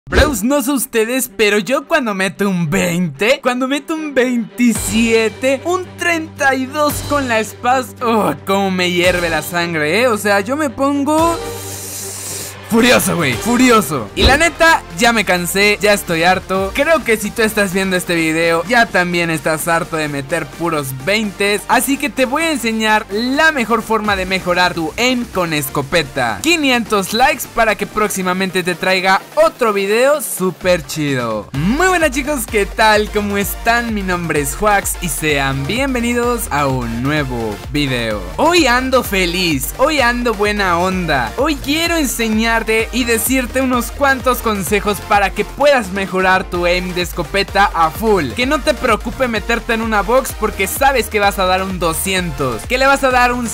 Bros, no sé ustedes, pero yo cuando meto un 20, cuando meto un 27, un 32 con la Spaz, cómo me hierve la sangre, o sea, yo me pongo furioso, güey, furioso. Y la neta, ya me cansé, ya estoy harto. Creo que si tú estás viendo este video, ya también estás harto de meter puros 20. Así que te voy a enseñar la mejor forma de mejorar tu aim con escopeta. 500 likes para que próximamente te traiga otro video súper chido. Muy buenas chicos, ¿qué tal? ¿Cómo están? Mi nombre es Juax y sean bienvenidos a un nuevo video. Hoy ando feliz, hoy ando buena onda. Hoy quiero enseñar y decirte unos cuantos consejos para que puedas mejorar tu aim de escopeta a full. Que no te preocupe meterte en una box porque sabes que vas a dar un 200, que le vas a dar un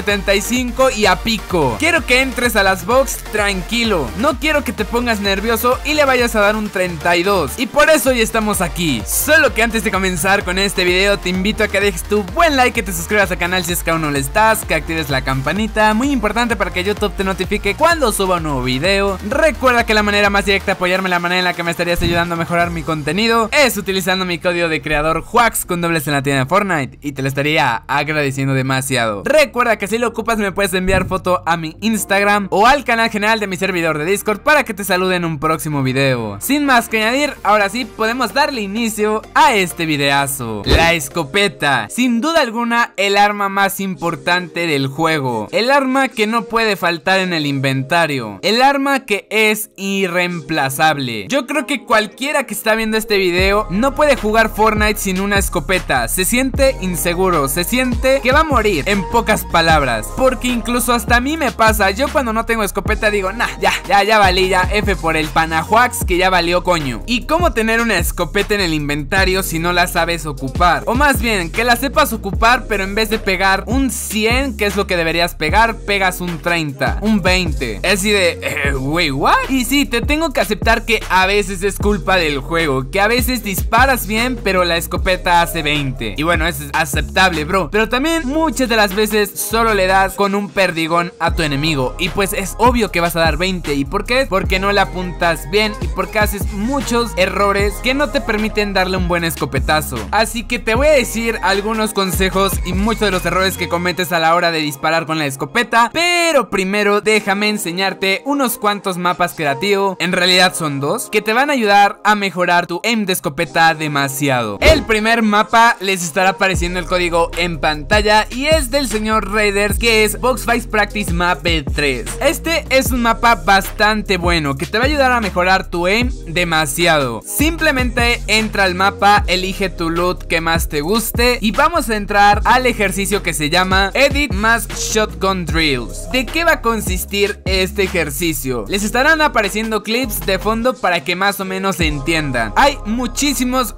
175 y a pico. Quiero que entres a las box tranquilo, no quiero que te pongas nervioso y le vayas a dar un 32. Y por eso hoy estamos aquí. Solo que antes de comenzar con este video te invito a que dejes tu buen like, que te suscribas al canal si es que aún no lo estás, que actives la campanita, muy importante para que YouTube te notifique cuando suba un nuevo video. Recuerda que la manera más directa de apoyarme, la manera en la que me estarías ayudando a mejorar mi contenido, es utilizando mi código de creador Juax con dobles en la tienda de Fortnite, y te lo estaría agradeciendo demasiado. Recuerda que si lo ocupas me puedes enviar foto a mi Instagram o al canal general de mi servidor de Discord para que te salude en un próximo video. Sin más que añadir, ahora sí podemos darle inicio a este videazo. La escopeta, sin duda alguna el arma más importante del juego, el arma que no puede faltar en el inventario, el arma que es irreemplazable. Yo creo que cualquiera que está viendo este video no puede jugar Fortnite sin una escopeta. Se siente inseguro, se siente que va a morir, en pocas palabras. Porque incluso hasta a mí me pasa. Yo cuando no tengo escopeta digo, nah, ya valí, ya F por el panajuax, que ya valió coño. ¿Y cómo tener una escopeta en el inventario si no la sabes ocupar? O más bien, que la sepas ocupar, pero en vez de pegar un 100, que es lo que deberías pegar, pegas un 30, un 20. Es así de wait, what? Y sí, te tengo que aceptar que a veces es culpa del juego, que a veces disparas bien pero la escopeta hace 20. Y bueno, es aceptable, bro. Pero también muchas de las veces solo le das con un perdigón a tu enemigo, y pues es obvio que vas a dar 20. ¿Y por qué? Porque no la apuntas bien y porque haces muchos errores que no te permiten darle un buen escopetazo. Así que te voy a decir algunos consejos y muchos de los errores que cometes a la hora de disparar con la escopeta. Pero primero déjame enseñarte unos cuantos mapas creativos, en realidad son dos, que te van a ayudar a mejorar tu aim de escopeta demasiado. El primer mapa les estará apareciendo el código en pantalla y es del señor Raiders, que es Box Fight Practice Map 3. Este es un mapa bastante bueno que te va a ayudar a mejorar tu aim demasiado. Simplemente entra al mapa, elige tu loot que más te guste y vamos a entrar al ejercicio que se llama Edit Mass Shotgun Drills. ¿De qué va a consistir este ejercicio? Les estarán apareciendo clips de fondo para que más o menos se entiendan. Hay muchísimos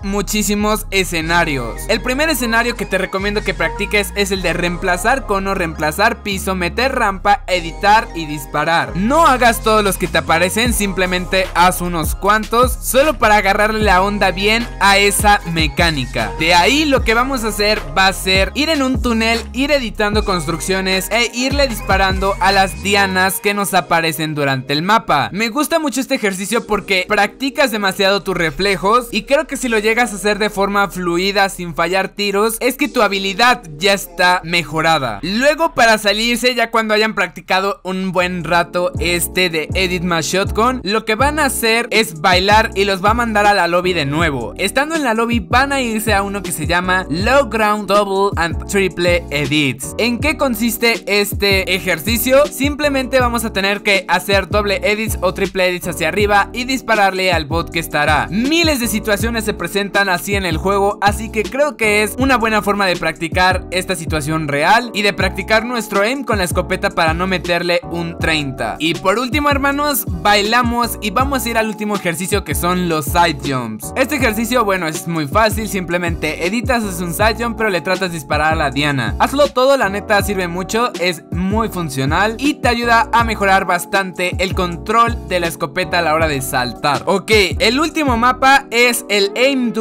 escenarios. El primer escenario que te recomiendo que practiques es el de reemplazar cono, reemplazar piso, meter rampa, editar y disparar. No hagas todos los que te aparecen, simplemente haz unos cuantos, solo para agarrarle la onda bien a esa mecánica. De ahí lo que vamos a hacer va a ser ir en un túnel, ir editando construcciones e irle disparando a las dianas que nos aparecen durante el mapa. Me gusta mucho este ejercicio porque practicas demasiado tus reflejos, y creo que si lo llegas a hacer de forma fluida sin fallar tiros, es que tu habilidad ya está mejorada. Luego, para salirse, ya cuando hayan practicado un buen rato este de Edit Mass Shotgun, lo que van a hacer es bailar y los va a mandar a la lobby de nuevo. Estando en la lobby van a irse a uno que se llama Low Ground Double and Triple Edits. ¿En qué consiste este ejercicio? Simplemente vamos a tener que hacer doble edits o triple edits hacia arriba y dispararle al bot que estará. Miles de situaciones se presentan así en el juego, así que creo que es una buena forma de practicar esta situación real y de practicar nuestro aim con la escopeta para no meterle un 30. Y por último, hermanos, bailamos y vamos a ir al último ejercicio, que son los side jumps. Este ejercicio, bueno, es muy fácil, simplemente editas, haces un side jump pero le tratas de disparar a la diana. Hazlo todo, la neta sirve mucho, es muy funcional y te ayuda a mejorar bastante el control de la escopeta a la hora de saltar. Ok, el último mapa es el Aim Duel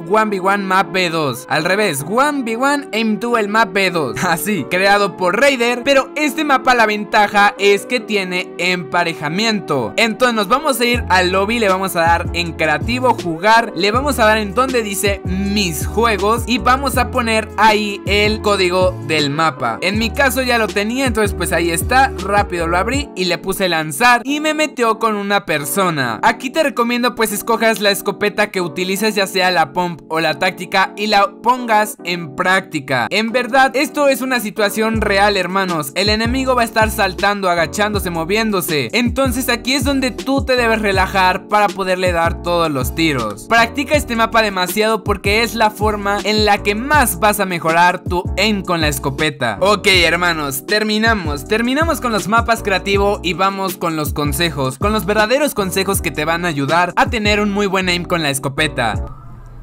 1v1 Map B2. Al revés, 1v1 Aim Duel Map B2. Así, creado por Raider. Pero este mapa, la ventaja es que tiene emparejamiento. Entonces nos vamos a ir al lobby, le vamos a dar en creativo, jugar, le vamos a dar en donde dice mis juegos y vamos a poner ahí el código del mapa. En mi caso ya lo tenía, entonces pues ahí está, rápido lo abrí y le puse lanzar y me metió con una persona. Aquí te recomiendo pues escojas la escopeta que utilices, ya sea la pump o la táctica, y la pongas en práctica. En verdad esto es una situación real, hermanos. El enemigo va a estar saltando, agachándose, moviéndose. Entonces aquí es donde tú te debes relajar para poderle dar todos los tiros. Practica este mapa demasiado porque es la forma en la que más vas a mejorar tu aim con la escopeta. Ok, hermanos, terminamos con los mapas creativo y vamos con los consejos, con los verdaderos consejos que te van a ayudar a tener un muy buen aim con la escopeta.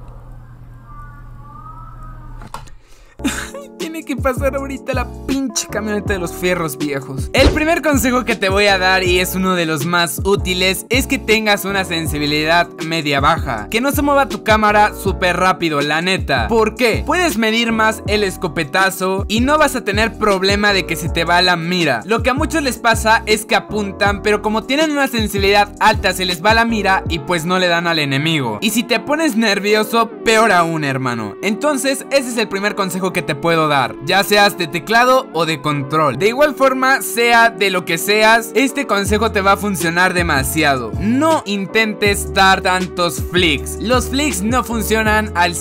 Tiene que pasar ahorita la pinche camioneta de los fierros viejos. El primer consejo que te voy a dar, y es uno de los más útiles, es que tengas una sensibilidad media baja. Que no se mueva tu cámara súper rápido, la neta. ¿Por qué? Puedes medir más el escopetazo y no vas a tener problema de que se te va la mira. Lo que a muchos les pasa es que apuntan, pero como tienen una sensibilidad alta se les va la mira y pues no le dan al enemigo. Y si te pones nervioso, peor aún, hermano. Entonces ese es el primer consejo que te puedo dar, ya seas de teclado o de control. De igual forma, sea de lo que seas, este consejo te va a funcionar demasiado. No intentes dar tantos flicks. Los flicks no funcionan al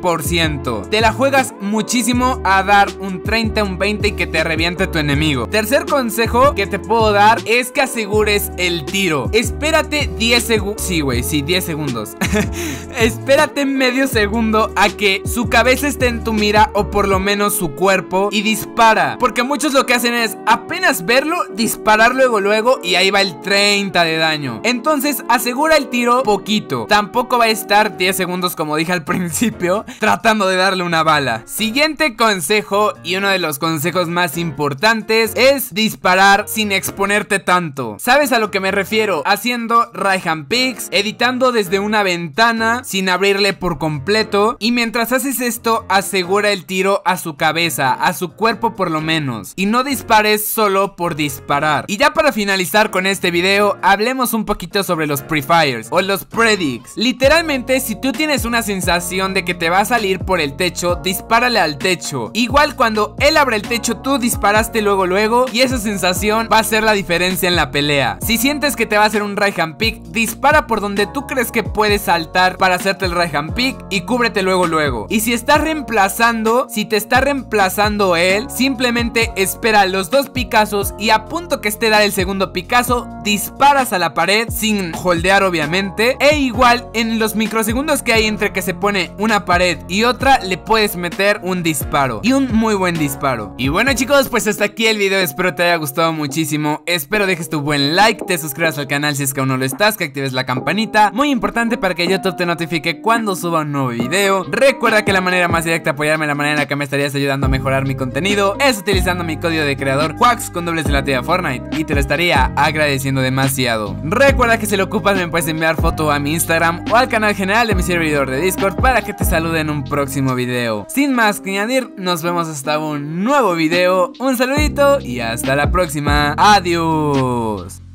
100%. Te la juegas muchísimo a dar un 30, un 20 y que te reviente tu enemigo. Tercer consejo que te puedo dar es que asegures el tiro. Espérate 10 segundos. Sí, güey, sí, 10 segundos. Espérate medio segundo a que su cabeza esté en tu mira o por lo menos su cuerpo y dispara, porque muchos lo que hacen es apenas verlo, disparar luego y ahí va el 30 de daño. Entonces asegura el tiro poquito, tampoco va a estar 10 segundos como dije al principio tratando de darle una bala. Siguiente consejo, y uno de los consejos más importantes, es disparar sin exponerte tanto. ¿Sabes a lo que me refiero? Haciendo right hand picks, editando desde una ventana sin abrirle por completo, y mientras haces esto asegura el tiro a su cabeza, a su cuerpo por lo menos, y no dispares solo por disparar. Y ya para finalizar con este video, hablemos un poquito sobre los pre-fires o los predicts. Literalmente, si tú tienes una sensación de que te va a salir por el techo, dispárale al techo. Igual cuando él abre el techo, tú disparaste luego y esa sensación va a ser la diferencia en la pelea. Si sientes que te va a hacer un right hand pick, dispara por donde tú crees que puedes saltar para hacerte el right hand pick y cúbrete luego. Y si estás reemplazando, si te está reemplazando él, simplemente espera los dos picazos y a punto que esté dar el segundo picazo, disparas a la pared sin holdear obviamente, e igual en los microsegundos que hay entre que se pone una pared y otra, le puedes meter un disparo, y un muy buen disparo. Y bueno, chicos, pues hasta aquí el video, espero te haya gustado muchísimo, espero dejes tu buen like, te suscribas al canal si es que aún no lo estás, que actives la campanita, muy importante para que YouTube te notifique cuando suba un nuevo video. Recuerda que la manera más directa de apoyarme, la manera en la que me estarías ayudando a mejorar mi contenido, es utilizando mi código de creador Quax con dobles de la tía Fortnite, y te lo estaría agradeciendo demasiado. Recuerda que si lo ocupas me puedes enviar foto a mi Instagram o al canal general de mi servidor de Discord para que te salude en un próximo video. Sin más que añadir, nos vemos hasta un nuevo video, un saludito y hasta la próxima. Adiós.